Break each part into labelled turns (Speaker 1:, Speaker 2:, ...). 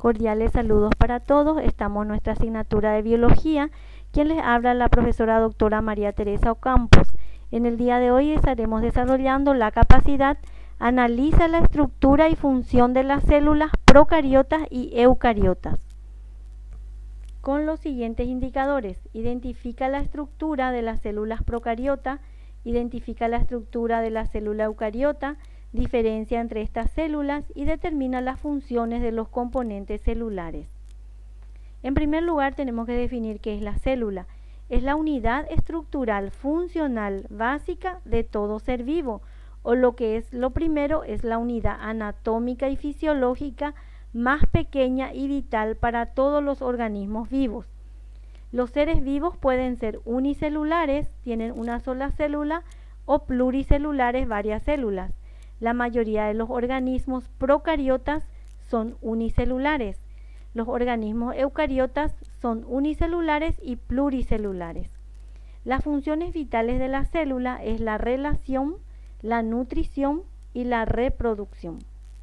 Speaker 1: Cordiales saludos para todos. Estamos en nuestra asignatura de biología. Quien les habla, la profesora doctora María Teresa Ocampos. En el día de hoy estaremos desarrollando la capacidad analiza la estructura y función de las células procariotas y eucariotas. Con los siguientes indicadores: identifica la estructura de las células procariota, identifica la estructura de la célula eucariota, diferencia entre estas células y determina las funciones de los componentes celulares. En primer lugar, tenemos que definir qué es la célula. Es la unidad estructural funcional básica de todo ser vivo, o lo que es lo primero, es la unidad anatómica y fisiológica más pequeña y vital para todos los organismos vivos. Los seres vivos pueden ser unicelulares, tienen una sola célula, o pluricelulares, varias células. La mayoría de los organismos procariotas son unicelulares. Los organismos eucariotas son unicelulares y pluricelulares. Las funciones vitales de la célula es la relación, la nutrición y la reproducción.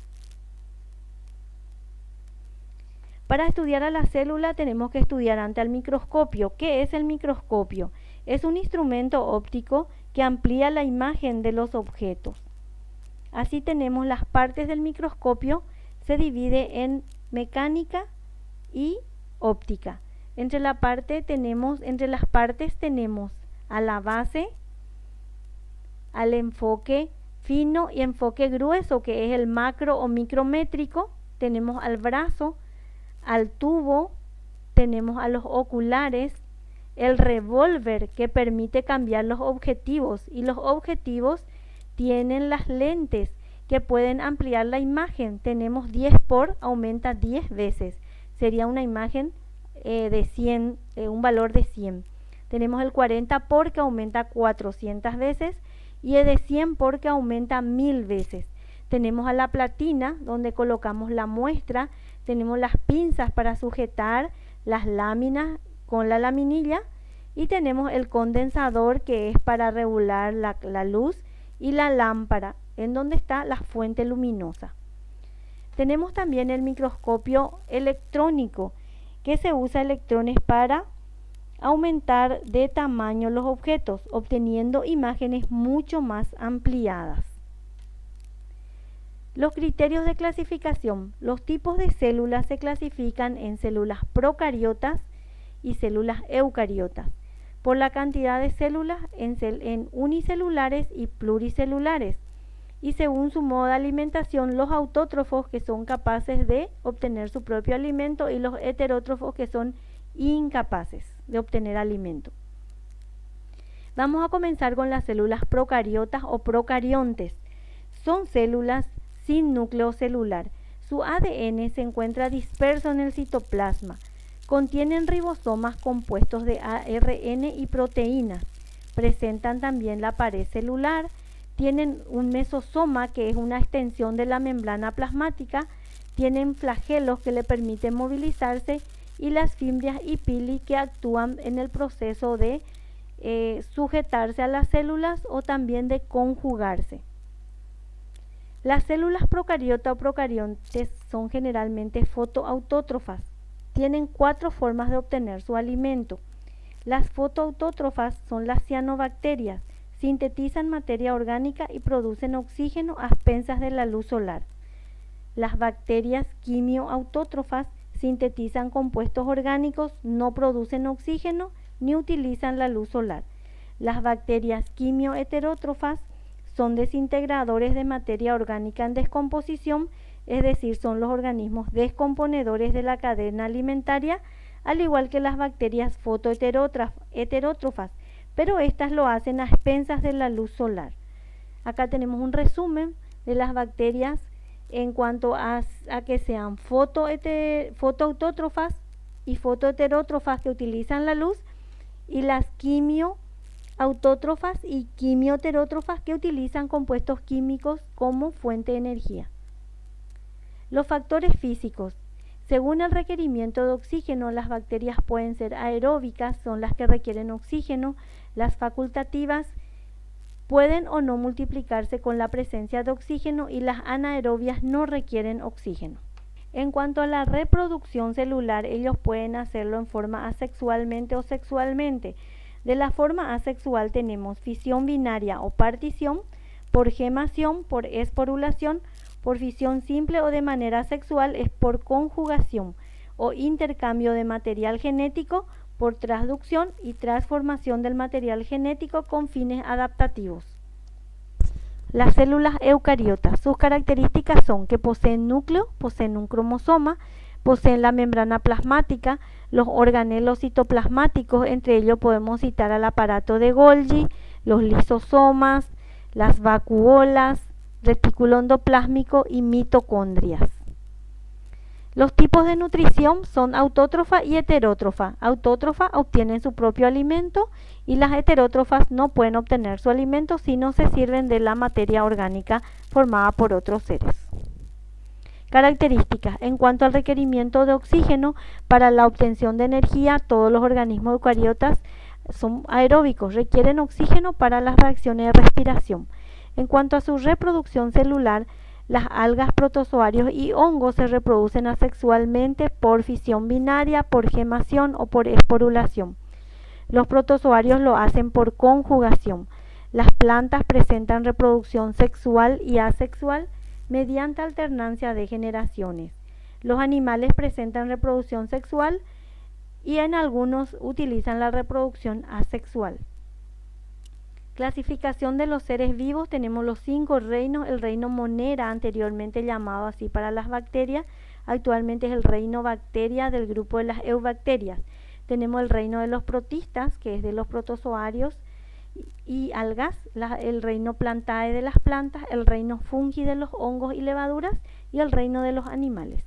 Speaker 1: Para estudiar a la célula tenemos que estudiar ante el microscopio. ¿Qué es el microscopio? Es un instrumento óptico que amplía la imagen de los objetos. Así tenemos las partes del microscopio, se divide en mecánica y óptica. Entre las partes tenemos a la base, al enfoque fino y enfoque grueso, que es el macro o micrométrico, tenemos al brazo, al tubo, tenemos a los oculares, el revólver que permite cambiar los objetivos, y los objetivos tienen las lentes que pueden ampliar la imagen. Tenemos 10 por, aumenta 10 veces, sería una imagen de 100, un valor de 100. Tenemos el 40 por que aumenta 400 veces y el de 100 por que aumenta 1000 veces. Tenemos a la platina donde colocamos la muestra, tenemos las pinzas para sujetar las láminas con la laminilla y tenemos el condensador que es para regular la luz y la lámpara en donde está la fuente luminosa. Tenemos también el microscopio electrónico que se usa electrones para aumentar de tamaño los objetos, obteniendo imágenes mucho más ampliadas. Los criterios de clasificación. Los tipos de células se clasifican en células procariotas y células eucariotas, por la cantidad de células en unicelulares y pluricelulares, y según su modo de alimentación, los autótrofos que son capaces de obtener su propio alimento y los heterótrofos que son incapaces de obtener alimento. Vamos a comenzar con las células procariotas o procariontes. Son células sin núcleo celular. Su ADN se encuentra disperso en el citoplasma. Contienen ribosomas compuestos de ARN y proteínas. Presentan también la pared celular. Tienen un mesosoma que es una extensión de la membrana plasmática. Tienen flagelos que le permiten movilizarse y las fimbrias y pili que actúan en el proceso de sujetarse a las células o también de conjugarse. Las células procariota o procariontes son generalmente fotoautótrofas. Tienen 4 formas de obtener su alimento. Las fotoautótrofas son las cianobacterias. Sintetizan materia orgánica y producen oxígeno a expensas de la luz solar. Las bacterias quimioautótrofas sintetizan compuestos orgánicos, no producen oxígeno ni utilizan la luz solar. Las bacterias quimioheterótrofas son desintegradores de materia orgánica en descomposición, es decir, son los organismos descomponedores de la cadena alimentaria, al igual que las bacterias fotoheterótrofas, pero estas lo hacen a expensas de la luz solar. Acá tenemos un resumen de las bacterias en cuanto a que sean fotoautótrofas y fotoheterótrofas que utilizan la luz, y las quimioautótrofas y quimioheterótrofas que utilizan compuestos químicos como fuente de energía. Los factores físicos. Según el requerimiento de oxígeno, las bacterias pueden ser aeróbicas, son las que requieren oxígeno. Las facultativas pueden o no multiplicarse con la presencia de oxígeno, y las anaerobias no requieren oxígeno. En cuanto a la reproducción celular, ellos pueden hacerlo en forma asexualmente o sexualmente. De la forma asexual tenemos fisión binaria o partición, por gemación, por esporulación, por fisión simple o de manera sexual es por conjugación o intercambio de material genético, por transducción y transformación del material genético con fines adaptativos. Las células eucariotas, sus características son que poseen núcleo, poseen un cromosoma, poseen la membrana plasmática, los organelos citoplasmáticos, entre ellos podemos citar al aparato de Golgi, los lisosomas, las vacuolas, retículo endoplásmico y mitocondrias. Los tipos de nutrición son autótrofa y heterótrofa. Autótrofa obtienen su propio alimento y las heterótrofas no pueden obtener su alimento si no se sirven de la materia orgánica formada por otros seres. Características. En cuanto al requerimiento de oxígeno para la obtención de energía, todos los organismos eucariotas son aeróbicos, requieren oxígeno para las reacciones de respiración. En cuanto a su reproducción celular, las algas, protozoarios y hongos se reproducen asexualmente por fisión binaria, por gemación o por esporulación. Los protozoarios lo hacen por conjugación. Las plantas presentan reproducción sexual y asexual mediante alternancia de generaciones. Los animales presentan reproducción sexual y en algunos utilizan la reproducción asexual. Clasificación de los seres vivos, tenemos los 5 reinos. El reino Monera, anteriormente llamado así para las bacterias, actualmente es el reino bacteria del grupo de las eubacterias. Tenemos el reino de los protistas, que es de los protozoarios y algas, el reino Plantae de las plantas, el reino Fungi de los hongos y levaduras y el reino de los animales.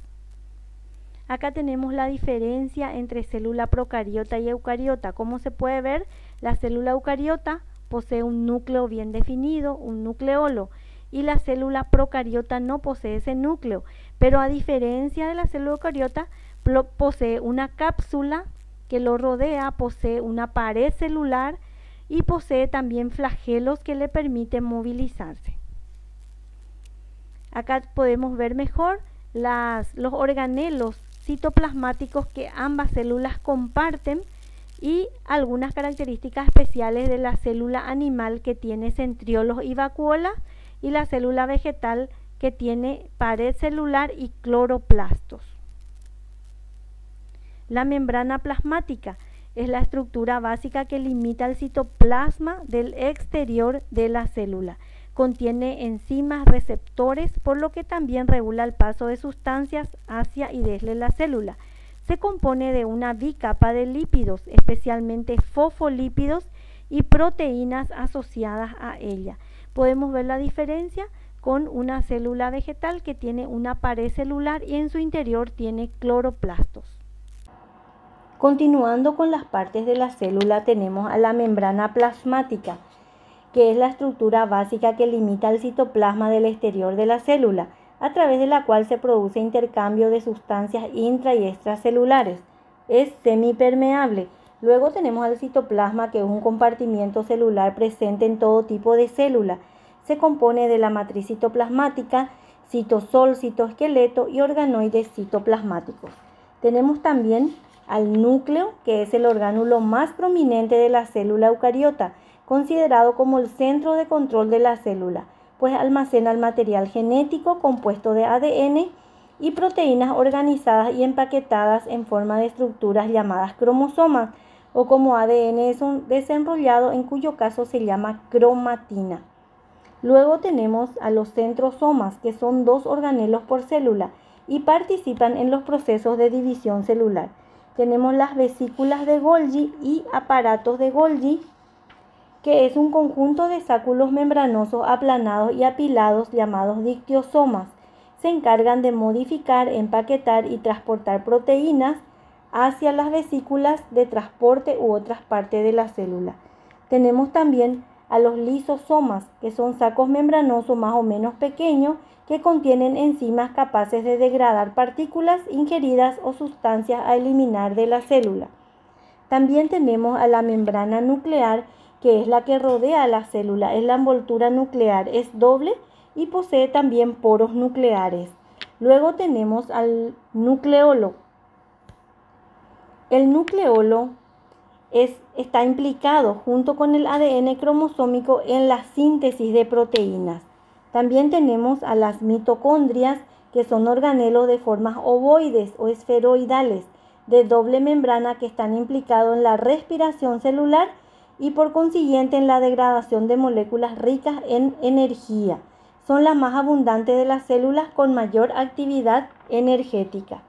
Speaker 1: Acá tenemos la diferencia entre célula procariota y eucariota. Como se puede ver, la célula eucariota posee un núcleo bien definido, un nucleolo, y la célula procariota no posee ese núcleo, pero a diferencia de la célula eucariota, posee una cápsula que lo rodea, posee una pared celular y posee también flagelos que le permiten movilizarse. Acá podemos ver mejor los organelos citoplasmáticos que ambas células comparten y algunas características especiales de la célula animal que tiene centriolos y vacuolas y la célula vegetal que tiene pared celular y cloroplastos. La membrana plasmática es la estructura básica que limita el citoplasma del exterior de la célula. Contiene enzimas receptores, por lo que también regula el paso de sustancias hacia y desde la célula. Se compone de una bicapa de lípidos, especialmente fosfolípidos y proteínas asociadas a ella. Podemos ver la diferencia con una célula vegetal que tiene una pared celular y en su interior tiene cloroplastos. Continuando con las partes de la célula, tenemos a la membrana plasmática, que es la estructura básica que limita el citoplasma del exterior de la célula, a través de la cual se produce intercambio de sustancias intra y extracelulares. Es semipermeable. Luego tenemos al citoplasma, que es un compartimiento celular presente en todo tipo de célula. Se compone de la matriz citoplasmática, citosol, citoesqueleto y organoides citoplasmáticos. Tenemos también al núcleo, que es el orgánulo más prominente de la célula eucariota, considerado como el centro de control de la célula, pues almacena el material genético compuesto de ADN y proteínas organizadas y empaquetadas en forma de estructuras llamadas cromosomas o como ADN desenrollado, en cuyo caso se llama cromatina. Luego tenemos a los centrosomas, que son 2 organelos por célula y participan en los procesos de división celular. Tenemos las vesículas de Golgi y aparatos de Golgi, que es un conjunto de sáculos membranosos aplanados y apilados llamados dictiosomas. Se encargan de modificar, empaquetar y transportar proteínas hacia las vesículas de transporte u otras partes de la célula. Tenemos también a los lisosomas, que son sacos membranosos más o menos pequeños que contienen enzimas capaces de degradar partículas ingeridas o sustancias a eliminar de la célula. También tenemos a la membrana nuclear, que es la que rodea a la célula. Es la envoltura nuclear, es doble y posee también poros nucleares. Luego tenemos al nucleolo. El nucleolo está implicado junto con el ADN cromosómico en la síntesis de proteínas. También tenemos a las mitocondrias, que son organelos de formas ovoides o esferoidales de doble membrana que están implicados en la respiración celular y por consiguiente en la degradación de moléculas ricas en energía. Son las más abundantes de las células con mayor actividad energética.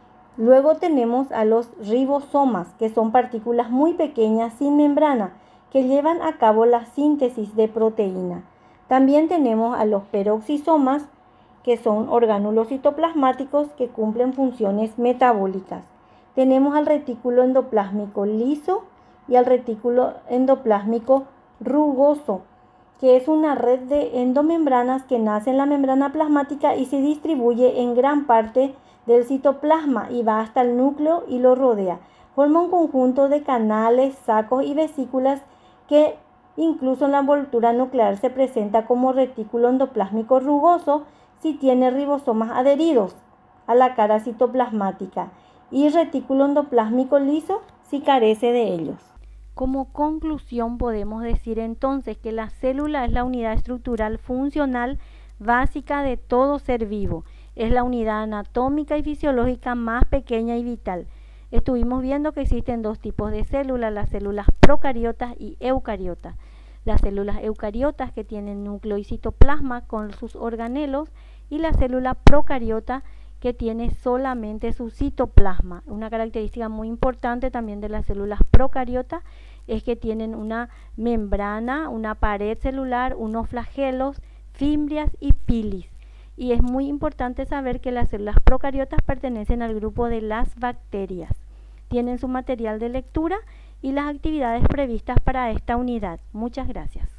Speaker 1: Luego tenemos a los ribosomas, que son partículas muy pequeñas sin membrana que llevan a cabo la síntesis de proteína. También tenemos a los peroxisomas, que son orgánulos citoplasmáticos que cumplen funciones metabólicas. Tenemos al retículo endoplásmico liso y al retículo endoplásmico rugoso, que es una red de endomembranas que nace en la membrana plasmática y se distribuye en gran parte del citoplasma y va hasta el núcleo y lo rodea. Forma un conjunto de canales, sacos y vesículas que incluso en la envoltura nuclear se presenta como retículo endoplásmico rugoso si tiene ribosomas adheridos a la cara citoplasmática y retículo endoplásmico liso si carece de ellos. Como conclusión podemos decir entonces que la célula es la unidad estructural funcional básica de todo ser vivo. Es la unidad anatómica y fisiológica más pequeña y vital. Estuvimos viendo que existen dos tipos de células, las células procariotas y eucariotas. Las células eucariotas que tienen núcleo y citoplasma con sus organelos y la célula procariota que tiene solamente su citoplasma. Una característica muy importante también de las células procariotas es que tienen una membrana, una pared celular, unos flagelos, fimbrias y pilis. Y es muy importante saber que las células procariotas pertenecen al grupo de las bacterias. Tienen su material de lectura y las actividades previstas para esta unidad. Muchas gracias.